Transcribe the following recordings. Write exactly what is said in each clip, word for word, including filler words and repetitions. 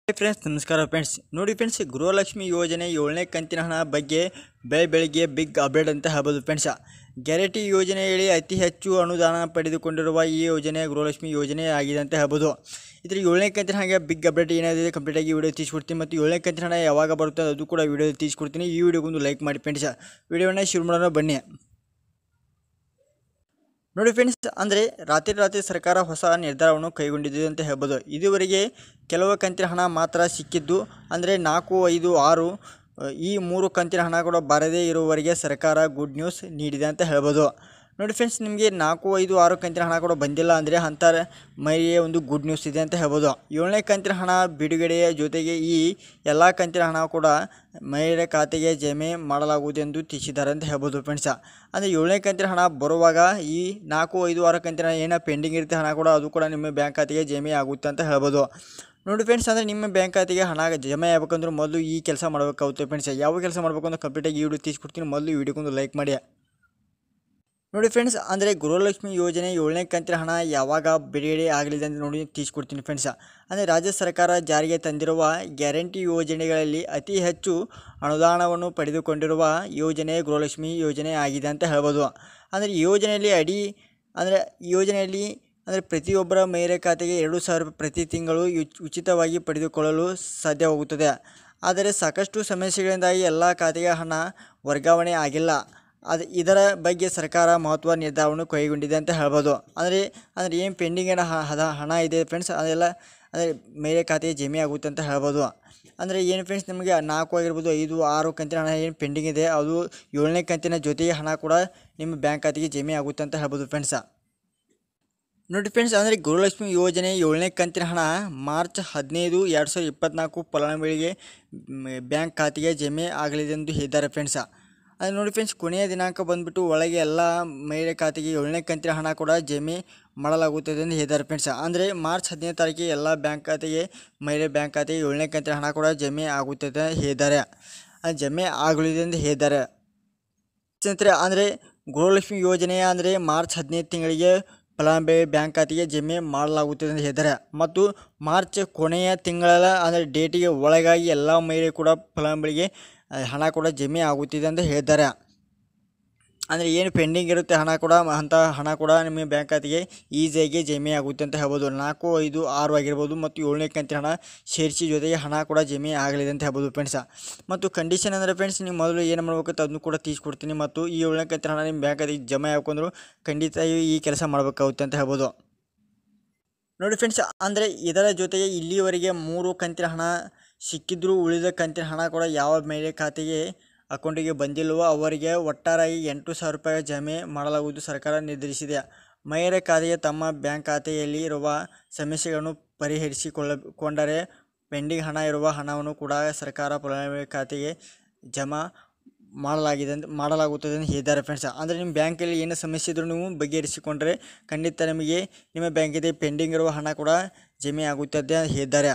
Friends ನಮಸ್ಕಾರ friends ನೋಡಿ friends Gruhalakshmi ಯೋಜನೆ ಏಳನೇ ಕಂತಿನ ಹಣ ಬಗ್ಗೆ ಬೆಳೆ ಬೆಳಿಗ್ಗೆ ಬಿಗ್ ಅಪ್ಡೇಟ್ ಅಂತ ಹೇಳ್ಬೋದು ಫ್ರೆಂಡ್ಸ್. ಗ್ಯಾರಂಟಿ ಯೋಜನೆಯಲ್ಲಿ ಅತಿ ಹೆಚ್ಚು ಅನುದಾನ ಪಡೆದುಕೊಂಡಿರುವ ಈ ಯೋಜನೆ ಗೃಹಲಕ್ಷ್ಮಿ ಯೋಜನೆ ಆಗಿದೆ ಅಂತ ಹೇಳ್ಬೋದು. ಇದ್ರ ಏಳನೇ ಕಂತಿನ ಹಾಗೆ ಬಿಗ್ ಅಪ್ಡೇಟ್ ಏನಾಗಿದೆ ಕಂಪ್ಲೀಟ್ ಆಗಿ ವಿಡಿಯೋ ತಿಳಿಸ್ಕೊಡ್ತೀನಿ ಮತ್ತು ಏಳನೇ ಕಂತಿನ ಹಣ ಯಾವಾಗ ಬರುತ್ತೆ ಅದು ಕೂಡ ವಿಡಿಯೋ ತಿಳಿಸ್ಕೊಡ್ತೀನಿ. ಈ ವಿಡಿಯೋಗೊಂದು ಲೈಕ್ ಮಾಡಿ ಫ್ರೆಂಡ್ಸ್. ವಿಡಿಯೋನ ಶುರು ಮಾಡೋಣ ಬನ್ನಿ. ನೋಡಿ ಫ್ರೆಂಡ್ಸ್, ಅಂದರೆ ರಾತ್ರಿ ರಾತ್ರಿ ಸರ್ಕಾರ ಹೊಸ ನಿರ್ಧಾರವನ್ನು ಕೈಗೊಂಡಿದೆ ಅಂತ ಹೇಳ್ಬೋದು. ಇದುವರೆಗೆ ಕೆಲವು ಕಂತಿನ ಹಣ ಮಾತ್ರ ಸಿಕ್ಕಿದ್ದು, ಅಂದರೆ ನಾಲ್ಕು ಐದು ಆರು ಈ ಮೂರು ಕಂತಿನ ಹಣ ಕೂಡ ಬಾರದೇ ಇರುವವರೆಗೆ ಸರ್ಕಾರ ಗುಡ್ ನ್ಯೂಸ್ ನೀಡಿದೆ ಅಂತ ಹೇಳ್ಬೋದು. ನೋಡಿ ಫ್ರೆಂಡ್ಸ್, ನಿಮಗೆ ನಾಲ್ಕು ಐದು ಆರು ಕಂತಿನ ಹಣ ಕೂಡ ಬಂದಿಲ್ಲ ಅಂದರೆ ಅಂಥ ಮೈಗೆ ಒಂದು ಗುಡ್ ನ್ಯೂಸ್ ಇದೆ ಅಂತ ಹೇಳ್ಬೋದು. ಏಳನೇ ಕಂತಿನ ಹಣ ಬಿಡುಗಡೆಯ ಜೊತೆಗೆ ಈ ಎಲ್ಲ ಕಂತಿನ ಹಣ ಕೂಡ ಮಹಿಳೆಯರ ಖಾತೆಗೆ ಜಮೆ ಮಾಡಲಾಗುವುದು ಎಂದು ತಿಳಿಸಿದ್ದಾರೆ ಅಂತ ಹೇಳ್ಬೋದು ಫ್ರೆಂಡ್ಸ. ಅಂದರೆ ಏಳನೇ ಕಂತಿನ ಹಣ ಬರುವಾಗ ಈ ನಾಲ್ಕು ಐದು ಆರು ಕಂತಿನ ಏನೋ ಪೆಂಡಿಂಗ್ ಇರುತ್ತೆ ಹಣ ಕೂಡ ಅದು ಕೂಡ ನಿಮ್ಮ ಬ್ಯಾಂಕ್ ಖಾತೆಗೆ ಜಮೆ ಆಗುತ್ತೆ ಅಂತ ಹೇಳ್ಬೋದು. ನೋಡಿ ಫ್ರೆಂಡ್ಸ್, ಅಂದರೆ ನಿಮ್ಮ ಬ್ಯಾಂಕ್ ಖಾತೆಗೆ ಹಣ ಜಮೆ ಆಗಬೇಕಂದ್ರೆ ಮೊದಲು ಈ ಕೆಲಸ ಮಾಡಬೇಕಾಗುತ್ತೆ ಫ್ರೆಂಡ್ಸ್. ಯಾವ ಕೆಲಸ ಮಾಡಬೇಕು ಅಂತ ಕಂಪ್ಲೀಟಾಗಿ ಈ ವಿಡಿಯೋ ತಿಳಿಸ್ಕೊಡ್ತೀನಿ. ಮೊದಲು ಈ ವಿಡಿಯೋಗೊಂದು ಲೈಕ್ ಮಾಡಿ. ನೋಡಿ ಫ್ರೆಂಡ್ಸ್, ಅಂದರೆ ಗೃಹಲಕ್ಷ್ಮಿ ಯೋಜನೆ ಏಳನೇ ಕಂತಿನ ಹಣ ಯಾವಾಗ ಬಿಡುಗಡೆ ಆಗಲಿದೆ ಅಂತ ನೋಡಿ ತಿಳಿಸ್ಕೊಡ್ತೀನಿ ಫ್ರೆಂಡ್ಸ್. ಅಂದರೆ ರಾಜ್ಯ ಸರ್ಕಾರ ಜಾರಿಗೆ ತಂದಿರುವ ಗ್ಯಾರಂಟಿ ಯೋಜನೆಗಳಲ್ಲಿ ಅತಿ ಹೆಚ್ಚು ಅನುದಾನವನ್ನು ಪಡೆದುಕೊಂಡಿರುವ ಯೋಜನೆ ಗೃಹಲಕ್ಷ್ಮಿ ಯೋಜನೆ ಆಗಿದೆ ಅಂತ ಹೇಳ್ಬೋದು. ಅಂದರೆ ಈ ಯೋಜನೆಯಲ್ಲಿ ಅಡಿ ಅಂದರೆ ಈ ಯೋಜನೆಯಲ್ಲಿ ಅಂದರೆ ಪ್ರತಿಯೊಬ್ಬರ ಮಹಿಳೆ ಖಾತೆಗೆ ಎರಡು ಸಾವಿರ ರೂಪಾಯಿ ಪ್ರತಿ ತಿಂಗಳು ಉಚಿತವಾಗಿ ಪಡೆದುಕೊಳ್ಳಲು ಸಾಧ್ಯವಾಗುತ್ತದೆ. ಆದರೆ ಸಾಕಷ್ಟು ಸಮಸ್ಯೆಗಳಿಂದಾಗಿ ಎಲ್ಲ ಖಾತೆಗೆ ಹಣ ವರ್ಗಾವಣೆ ಆಗಿಲ್ಲ. ಅದು ಇದರ ಬಗ್ಗೆ ಸರ್ಕಾರ ಮಹತ್ವ ನಿರ್ಧಾರವನ್ನು ಕೈಗೊಂಡಿದೆ ಅಂತ ಹೇಳ್ಬೋದು. ಅಂದರೆ ಅಂದರೆ ಏನು ಪೆಂಡಿಂಗಿನ ಹಣ ಹಣ ಇದೆ ಫ್ರೆಂಡ್ಸ್, ಅದೆಲ್ಲ ಅಂದರೆ ಮಹಿಳೆ ಖಾತೆಗೆ ಜಮೆ ಆಗುತ್ತೆ ಅಂತ ಹೇಳ್ಬೋದು. ಅಂದರೆ ಏನು ಫ್ರೆಂಡ್ಸ್, ನಿಮಗೆ ನಾಲ್ಕು ಆಗಿರ್ಬೋದು ಐದು ಆರು ಕಂತಿನ ಹಣ ಏನು ಪೆಂಡಿಂಗ್ ಇದೆ ಅದು ಏಳನೇ ಕಂತಿನ ಜೊತೆಗೆ ಹಣ ಕೂಡ ನಿಮ್ಮ ಬ್ಯಾಂಕ್ ಖಾತೆಗೆ ಜಮೆ ಆಗುತ್ತೆ ಅಂತ ಹೇಳ್ಬೋದು ಫ್ರೆಂಡ್ಸ. ನೋಡಿ ಫ್ರೆಂಡ್ಸ್, ಅಂದರೆ ಗೃಹಲಕ್ಷ್ಮಿ ಯೋಜನೆ ಏಳನೇ ಕಂತಿನ ಹಣ ಮಾರ್ಚ್ ಹದಿನೈದು ಎರಡು ಸಾವಿರದ ಇಪ್ಪತ್ತ್ನಾಲ್ಕು ಫಲಾನುಭವಿಗೆ ಬ್ಯಾಂಕ್ ಖಾತೆಗೆ ಜಮೆ ಆಗಲಿದೆ ಎಂದು ಹೇಳಿದ್ದಾರೆ ಫ್ರೆಂಡ್ಸ. ಅದು ನೋಡಿ ಫ್ರೆಂಡ್ಸ್, ಕೊನೆಯ ದಿನಾಂಕ ಬಂದುಬಿಟ್ಟು ಒಳಗೆ ಎಲ್ಲ ಮಹಿಳೆ ಖಾತೆಗೆ ಏಳನೇ ಕಂತಿನ ಹಣ ಕೂಡ ಜಮೆ ಮಾಡಲಾಗುತ್ತದೆ ಎಂದು ಹೇಳಿದ್ದಾರೆ ಫ್ರೆಂಡ್ಸ್. ಅಂದರೆ ಮಾರ್ಚ್ ಹದಿನೈದು ತಾರೀಕಿಗೆ ಎಲ್ಲ ಬ್ಯಾಂಕ್ ಖಾತೆಗೆ ಮಹಿಳೆ ಬ್ಯಾಂಕ್ ಖಾತೆಗೆ ಏಳನೇ ಕಂತಿನ ಹಣ ಕೂಡ ಜಮೆ ಆಗುತ್ತದೆ ಹೇಳಿದ್ದಾರೆ. ಅದು ಜಮೆ ಆಗಲಿದೆ ಎಂದು ಹೇಳಿದ್ದಾರೆ ಸ್ನೇಹಿತರೆ. ಅಂದರೆ ಗೃಹಲಕ್ಷ್ಮಿ ಯೋಜನೆಯ ಅಂದರೆ ಮಾರ್ಚ್ ಹದಿನೈದು ತಿಂಗಳಿಗೆ ಫಲಾನುಭವಿ ಬ್ಯಾಂಕ್ ಖಾತೆಗೆ ಜಮೆ ಮಾಡಲಾಗುತ್ತದೆ ಎಂದು ಹೇಳಿದ್ದಾರೆ. ಮತ್ತು ಮಾರ್ಚ್ ಕೊನೆಯ ತಿಂಗಳ ಅಂದರೆ ಡೇಟಿಗೆ ಒಳಗಾಗಿ ಎಲ್ಲ ಮಹಿಳೆ ಕೂಡ ಫಲಾನುಭವಿಗೆ ಹಣ ಕೂಡ ಜಮೆ ಆಗುತ್ತಿದೆ ಅಂತ ಹೇಳಿದ್ದಾರೆ. ಅಂದರೆ ಏನು ಪೆಂಡಿಂಗ್ ಇರುತ್ತೆ ಹಣ ಕೂಡ ಅಂಥ ಹಣ ಕೂಡ ನಿಮ್ಮ ಬ್ಯಾಂಕ್ ಖಾತೆಗೆ ಈಸಿಯಾಗಿ ಜಮೆ ಆಗುತ್ತೆ ಅಂತ ಹೇಳ್ಬೋದು. ನಾಲ್ಕು ಐದು ಆರು ಆಗಿರ್ಬೋದು ಮತ್ತು ಏಳನೇ ಕಂತಿನ ಹಣ ಸೇರಿಸಿ ಜೊತೆಗೆ ಹಣ ಕೂಡ ಜಮೆ ಆಗಲಿದೆ ಅಂತ ಹೇಳ್ಬೋದು ಫ್ರೆಂಡ್ಸ. ಮತ್ತು ಕಂಡೀಷನ್ ಅಂದರೆ ಫ್ರೆಂಡ್ಸ್, ನೀವು ಮೊದಲು ಏನು ಮಾಡಬೇಕಂತ ಅದನ್ನು ಕೂಡ ತಿಳಿಸ್ಕೊಡ್ತೀನಿ. ಮತ್ತು ಈ ಏಳನೇ ಕಂತಿನ ಹಣ ನಿಮ್ಮ ಬ್ಯಾಂಕ್ ಖಾತೆಗೆ ಜಮೆ ಹಾಕೊಂಡ್ರು ಖಂಡಿತ ಈ ಕೆಲಸ ಮಾಡಬೇಕಾಗುತ್ತೆ ಅಂತ ಹೇಳ್ಬೋದು. ನೋಡಿ ಫ್ರೆಂಡ್ಸ್, ಅಂದರೆ ಇದರ ಜೊತೆಗೆ ಇಲ್ಲಿವರೆಗೆ ಮೂರು ಕಂತಿನ ಹಣ ಸಿಕ್ಕಿದ್ರೂ ಉಳಿದ ಕಂತಿನ ಹಣ ಕೂಡ ಯಾವ ಮಹಿಳೆ ಖಾತೆಗೆ ಅಕೌಂಟಿಗೆ ಬಂದಿಲ್ಲವೋ ಅವರಿಗೆ ಒಟ್ಟಾರೆಯಾಗಿ ಎಂಟು ಸಾವಿರ ರೂಪಾಯಿ ಜಮೆ ಮಾಡಲಾಗುವುದು ಸರ್ಕಾರ ನಿರ್ಧರಿಸಿದೆ. ಮಹಿಳೆಯರ ಖಾತೆಗೆ ತಮ್ಮ ಬ್ಯಾಂಕ್ ಖಾತೆಯಲ್ಲಿ ಇರುವ ಸಮಸ್ಯೆಗಳನ್ನು ಪರಿಹರಿಸಿಕೊಳ್ಳಕೊಂಡರೆ ಪೆಂಡಿಂಗ್ ಹಣ ಇರುವ ಹಣವನ್ನು ಕೂಡ ಸರ್ಕಾರ ಫಲಾನುಭವಿ ಖಾತೆಗೆ ಜಮಾ ಮಾಡಲಾಗಿದೆ ಮಾಡಲಾಗುತ್ತದೆ ಎಂದು ಹೇಳಿದ್ದಾರೆ ಫ್ರೆಂಡ್ಸ್. ಅಂದರೆ ನಿಮ್ಮ ಬ್ಯಾಂಕಲ್ಲಿ ಏನು ಸಮಸ್ಯೆ ಇದ್ರೂ ನೀವು ಬಗೆಹರಿಸಿಕೊಂಡ್ರೆ ಖಂಡಿತ ನಿಮಗೆ ನಿಮ್ಮ ಬ್ಯಾಂಕಿಗೆ ಪೆಂಡಿಂಗ್ ಇರುವ ಹಣ ಕೂಡ ಜಮೆ ಆಗುತ್ತದೆ ಅಂತ ಹೇಳಿದ್ದಾರೆ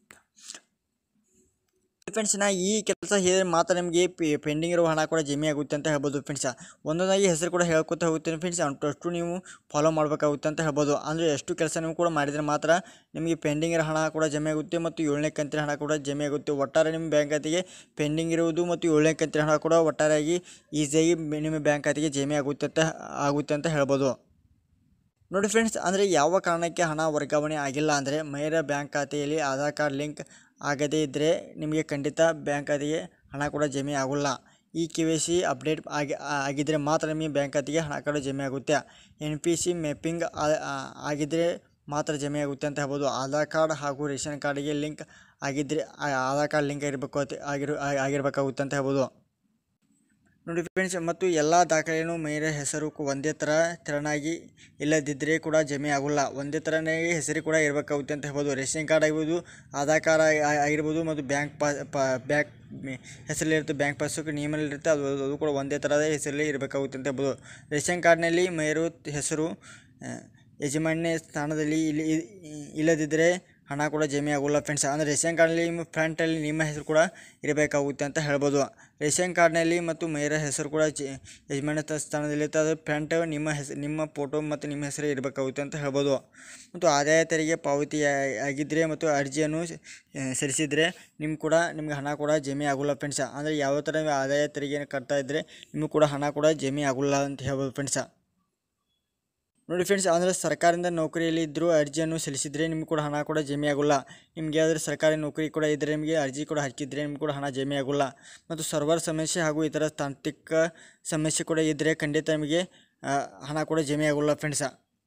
ಫ್ರೆಂಡ್ಸ್. ನಾ ಈ ಕೆಲಸ ಹೇಳಿದ್ರೆ ಮಾತ್ರ ನಿಮಗೆ ಪೆಂಡಿಂಗ್ ಇರುವ ಹಣ ಕೂಡ ಜಮೆ ಆಗುತ್ತೆ ಅಂತ ಹೇಳ್ಬೋದು ಫ್ರೆಂಡ್ಸ್. ಒಂದೊಂದಾಗಿ ಹೆಸರು ಕೂಡ ಹೇಳ್ಕೊತಾ ಹೋಗ್ತೀನಿ ಫ್ರೆಂಡ್ಸ್, ಅಷ್ಟು ನೀವು ಫಾಲೋ ಮಾಡಬೇಕಾಗುತ್ತೆ ಅಂತ ಹೇಳ್ಬೋದು. ಅಂದರೆ ಎಷ್ಟು ಕೆಲಸ ನೀವು ಕೂಡ ಮಾಡಿದರೆ ಮಾತ್ರ ನಿಮಗೆ ಪೆಂಡಿಂಗ್ ಇರೋ ಹಣ ಕೂಡ ಜಮೆ ಆಗುತ್ತೆ ಮತ್ತು ಏಳನೇ ಕಂತಿನ ಹಣ ಕೂಡ ಜಮೆ ಆಗುತ್ತೆ. ಒಟ್ಟಾರೆ ನಿಮ್ಮ ಬ್ಯಾಂಕ್ ಖಾತೆಗೆ ಪೆಂಡಿಂಗ್ ಇರುವುದು ಮತ್ತು ಏಳನೇ ಕಂತಿನ ಹಣ ಕೂಡ ಒಟ್ಟಾರೆಯಾಗಿ ಈಸಿಯಾಗಿ ನಿಮ್ಮ ಬ್ಯಾಂಕ್ ಖಾತೆಗೆ ಜಮೆ ಆಗುತ್ತೆ ಅಂತ ಆಗುತ್ತೆ ಅಂತ ಹೇಳ್ಬೋದು. ನೋಡಿ ಫ್ರೆಂಡ್ಸ್, ಅಂದರೆ ಯಾವ ಕಾರಣಕ್ಕೆ ಹಣ ವರ್ಗಾವಣೆ ಆಗಿಲ್ಲ ಅಂದರೆ ಮಹಿಳೆಯರ ಬ್ಯಾಂಕ್ ಖಾತೆಯಲ್ಲಿ ಆಧಾರ್ ಕಾರ್ಡ್ ಲಿಂಕ್ ಆಗದೇ ಇದ್ದರೆ ನಿಮಗೆ ಖಂಡಿತ ಬ್ಯಾಂಕ್ ಖಾತೆಗೆ ಹಣ ಕೂಡ ಜಮೆ ಆಗೋಲ್ಲ. ಈ ಕೆ ವೈ ಸಿ ಅಪ್ಡೇಟ್ ಆಗಿ ಆಗಿದ್ದರೆ ಮಾತ್ರ ನಿಮಗೆ ಬ್ಯಾಂಕ್ ಖಾತೆಗೆ ಹಣ ಕೂಡ ಜಮೆ ಆಗುತ್ತೆ. ಎನ್ ಪಿ ಸಿ ಮ್ಯಾಪಿಂಗ್ ಆಗಿದ್ದರೆ ಮಾತ್ರ ಜಮೆ ಆಗುತ್ತೆ ಅಂತ ಹೇಳ್ಬೋದು. ಆಧಾರ್ ಕಾರ್ಡ್ ಹಾಗೂ ರೇಷನ್ ಕಾರ್ಡಿಗೆ ಲಿಂಕ್ ಆಗಿದ್ದರೆ ಆಧಾರ್ ಕಾರ್ಡ್ ಲಿಂಕ್ ಆಗಿರಬೇಕು ಆಗಿರ ಆಗಿರಬೇಕಾಗುತ್ತೆ ಅಂತ ಹೇಳ್ಬೋದು. ನೋಡಿ ಫ್ರೆಂಡ್ಸ್, ಮತ್ತು ಎಲ್ಲ ದಾಖಲೆಯನ್ನು ಮಹಿಳೆಯ ಹೆಸರು ಒಂದೇ ಥರ ತೆರನಾಗಿ ಇಲ್ಲದಿದ್ದರೆ ಕೂಡ ಜಮೆ ಆಗೋಲ್ಲ. ಒಂದೇ ಥರನೇ ಹೆಸರು ಕೂಡ ಇರಬೇಕಾಗುತ್ತೆ ಅಂತ ಹೇಳ್ಬೋದು. ರೇಷನ್ ಕಾರ್ಡ್ ಆಗಿರ್ಬೋದು, ಆಧಾರ್ ಕಾರ್ಡ್ ಆಗಿರ್ಬೋದು ಮತ್ತು ಬ್ಯಾಂಕ್ ಪಾ ಬ್ಯಾಂಕ್ ಹೆಸರಲ್ಲಿರುತ್ತೆ, ಬ್ಯಾಂಕ್ ಪಾಸ್ಬುಕ್ ನಿಯಮದಲ್ಲಿರುತ್ತೆ, ಅದು ಅದು ಕೂಡ ಒಂದೇ ಥರದ ಹೆಸರಲ್ಲಿ ಇರಬೇಕಾಗುತ್ತೆ ಅಂತ ಹೇಳ್ಬೋದು. ರೇಷನ್ ಕಾರ್ಡ್ನಲ್ಲಿ ಮಹಿಳೆಯರು ಹೆಸರು ಯಜಮಾನ್ಯ ಸ್ಥಾನದಲ್ಲಿ ಇಲ್ಲಿ ಇಲ್ಲದಿದ್ದರೆ ಹಣ ಕೂಡ ಜಮೆ ಆಗೋಲ್ಲ ಫ್ರೆಂಡ್ಸ್. ಅಂದರೆ ರೇಷನ್ ಕಾರ್ಡ್ನಲ್ಲಿ ನಿಮ್ಮ ಫ್ರಂಟಲ್ಲಿ ನಿಮ್ಮ ಹೆಸರು ಕೂಡ ಇರಬೇಕಾಗುತ್ತೆ ಅಂತ ಹೇಳ್ಬೋದು. ರೇಷನ್ ಕಾರ್ಡ್ನಲ್ಲಿ ಮತ್ತು ಮೇಯರ್ ಹೆಸರು ಕೂಡ ಜ ಯಜಮಾನ ಸ್ಥಾನದಲ್ಲಿ ಅದು ಫ್ರಂಟ್ ನಿಮ್ಮ ಹೆಸರು ನಿಮ್ಮ ಫೋಟೋ ಮತ್ತು ನಿಮ್ಮ ಹೆಸರು ಇರಬೇಕಾಗುತ್ತೆ ಅಂತ ಹೇಳ್ಬೋದು. ಮತ್ತು ಆದಾಯ ತೆರಿಗೆ ಪಾವತಿ ಆಗಿದ್ದರೆ ಮತ್ತು ಅರ್ಜಿಯನ್ನು ಸಲ್ಲಿಸಿದರೆ ನಿಮ್ಮ ಕೂಡ ನಿಮ್ಗೆ ಹಣ ಕೂಡ ಜಮೆ ಆಗೋಲ್ಲ ಫ್ರೆಂಡ್ಸ. ಅಂದರೆ ಯಾವ ಥರ ಆದಾಯ ತೆರಿಗೆಯನ್ನು ಕಟ್ತಾ ಇದ್ದರೆ ನಿಮಗೂ ಕೂಡ ಹಣ ಕೂಡ ಜಮೆ ಆಗೋಲ್ಲ ಅಂತ ಹೇಳ್ಬೋದು ಫ್ರೆಂಡ್ಸ. ನೋಡಿ ಫ್ರೆಂಡ್ಸ್, ಅಂದರೆ ಸರ್ಕಾರದಿಂದ ನೌಕರಿಯಲ್ಲಿ ಇದ್ದರೂ ಅರ್ಜಿಯನ್ನು ಸಲ್ಲಿಸಿದರೆ ನಿಮ್ಗೆ ಕೂಡ ಹಣ ಕೂಡ ಜಮೆ ಆಗೋಲ್ಲ. ನಿಮಗೆ ಯಾವುದಾದ್ರೂ ಸರ್ಕಾರಿ ನೌಕರಿ ಕೂಡ ಇದ್ದರೆ ನಿಮಗೆ ಅರ್ಜಿ ಕೂಡ ಹಾಕಿದರೆ ನಿಮ್ಗೆ ಕೂಡ ಹಣ ಜಮೆ ಆಗೋಲ್ಲ. ಮತ್ತು ಸರ್ವರ್ ಸಮಸ್ಯೆ ಹಾಗೂ ಇತರ ತಾಂತ್ರಿಕ ಸಮಸ್ಯೆ ಕೂಡ ಇದ್ದರೆ ಖಂಡಿತ ನಿಮಗೆ ಹಣ ಕೂಡ ಜಮೆ ಆಗೋಲ್ಲ ಫ್ರೆಂಡ್ಸ.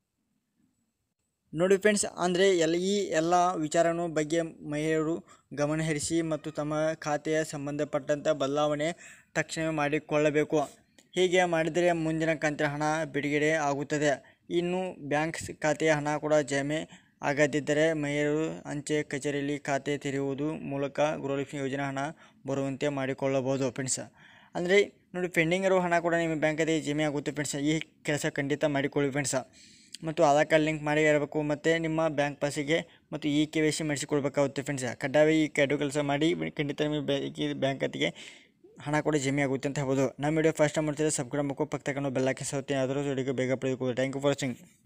ನೋಡಿ ಫ್ರೆಂಡ್ಸ್, ಅಂದರೆ ಎಲ್ಲ ಈ ಎಲ್ಲ ವಿಚಾರನ ಬಗ್ಗೆ ಮಹಿಳೆಯರು ಗಮನಹರಿಸಿ ಮತ್ತು ತಮ್ಮ ಖಾತೆಯ ಸಂಬಂಧಪಟ್ಟಂಥ ಬದಲಾವಣೆ ತಕ್ಷಣವೇ ಮಾಡಿಕೊಳ್ಳಬೇಕು. ಹೀಗೆ ಮಾಡಿದರೆ ಮುಂದಿನ ಕಂತಿನ ಹಣ ಬಿಡುಗಡೆ ಆಗುತ್ತದೆ. ಇನ್ನು ಬ್ಯಾಂಕ್ ಖಾತೆಯ ಹಣ ಕೂಡ ಜಮೆ ಆಗದಿದ್ದರೆ ಮಹಿಳೆಯರು ಅಂಚೆ ಕಚೇರಿಯಲ್ಲಿ ಖಾತೆ ತೆರೆಯುವುದು ಮೂಲಕ ಗೃಹಲಕ್ಷ್ಮಿ ಯೋಜನೆ ಹಣ ಬರುವಂತೆ ಮಾಡಿಕೊಳ್ಳಬಹುದು ಫ್ರೆಂಡ್ಸ್. ಅಂದರೆ ನೋಡಿ, ಪೆಂಡಿಂಗ್ ಇರೋ ಹಣ ಕೂಡ ನಿಮ್ಮ ಬ್ಯಾಂಕ್ ಖಾತೆಗೆ ಜಮೆ ಆಗುತ್ತೆ ಫ್ರೆಂಡ್ಸ್. ಈ ಕೆಲಸ ಖಂಡಿತ ಮಾಡಿಕೊಳ್ಳಿ ಫ್ರೆಂಡ್ಸ್. ಮತ್ತು ಆಧಾರ್ ಕಾರ್ಡ್ ಲಿಂಕ್ ಮಾಡಿ ಇರಬೇಕು ಮತ್ತು ನಿಮ್ಮ ಬ್ಯಾಂಕ್ ಪಾಸಿಗೆ ಮತ್ತು ಇ ಕೆ ವೈ ಸಿ ಮಾಡಿಸಿಕೊಳ್ಬೇಕಾಗುತ್ತೆ ಫ್ರೆಂಡ್ಸ್. ಕಡ್ಡಾಯ ಈ ಎರಡು ಕೆಲಸ ಮಾಡಿ ಖಂಡಿತ ನಿಮ್ಮ ಬ್ಯಾಂಕ್ ಖಾತೆಗೆ ಹಣ ಕೂಡ ಜಮೆ ಆಗುತ್ತೆ ಅಂತ ಹೇಳ್ಬೋದು. ನಮ್ಮ ವಿಡಿಯೋ ಫಸ್ಟ್ ಟೈಮ್ ಮಾಡ್ತಿದ್ರೆ ಸಬ್ಸ್ಕ್ರೈಬ್ ಮಾಡ್ಕೊ, ಪಕ್ಕ ತಗೊಂಡು ಬೆಲ್ ಹಾಕಿ ಸೌತೆ ಯಾವ್ದಾದ್ರು ವಿಡಿಯೋ ಬೇಗ ಪಡೆದುಕೊಳ್ಳಿ. Thank you for watching.